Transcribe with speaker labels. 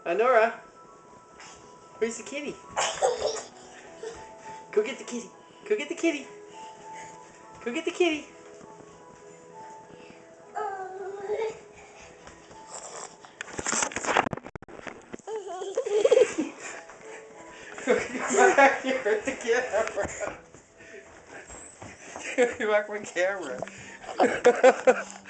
Speaker 1: Honora, where's the kitty? Go get the kitty. Go get the kitty. Go get the kitty. Back here at the camera. Back my camera.